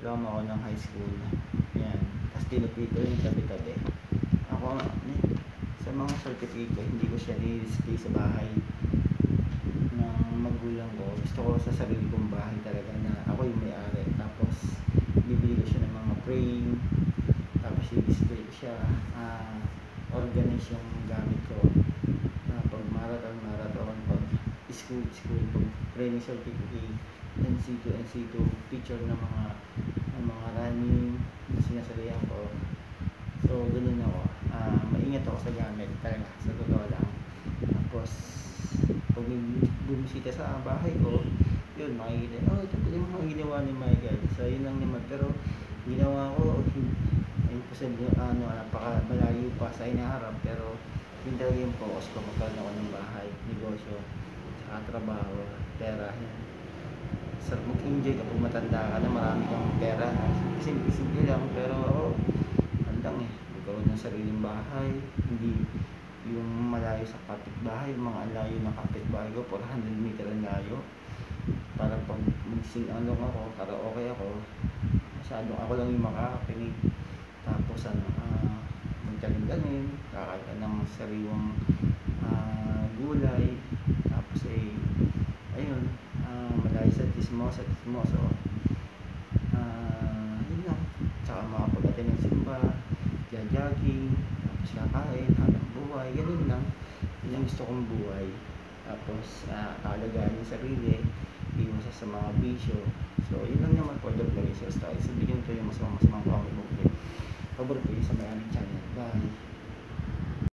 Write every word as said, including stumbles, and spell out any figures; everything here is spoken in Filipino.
diploma ako ng high school. Yan. Tapos tinupit ko yung tabi-tabi. Ako, sa mga certificate ko, hindi ko siya ni-display sa bahay ng magulang ko. Gusto ko sa sarili kong bahay talaga na ako yung may-ari. Tapos, bibili ko siya ng mga frame. Tapos, i-display ko siya. Uh, organize yung gamit ko. Uh, pag marathon, marathon. Pag school, school. Pag training certificate. N C two, N C two. Picture ng mga ng mga running. Sinasalihan ko. So, ganun ako. Uh, maingat ako sa gamit talaga. Sa totoo lang. Tapos, pag may bumisita sa bahay ko, yun, makikita, oh, ito po yung mga ginawa ni Michael. So, yun lang naman. Pero, ginawa ko, imposible, ano, napaka malayo pa sa inaharap. Pero, yun talaga yung focus ko. Magkaroon ako ng bahay, negosyo, saka trabaho, pera. Yan. Sarap mag-enjoy kapag matanda ka na, marami kang pera. Simple-simple lang, pero ako, handang eh. Magkaroon ng sariling bahay, hindi yung malayo sa kapitbahay, yung mga layo ng kapitbahay ko, four hundred meter ang layo. Para pag mag-sing-along ako, karaoke ako, masyadong ako lang yung makakinig. Tapos ano, uh, magtanim-tanim, kakain ka ng sariwang uh, gulay. Tapos eh, ayun, uh, malayo sa tismoso, tismoso. Uh, yun lang. Tsaka makapag-attend ng simba, jogging, tapos kakain, hanap buhay, ganun lang. Yun ang gusto kong buhay. Tapos, uh, kaalagaan yung sarili, iwas sa mga bisyo. So, yun lang naman for the places. Tayo sabihin ko yung masamang masamang comic book. Pabor ko yung sa may aming channel. Bye!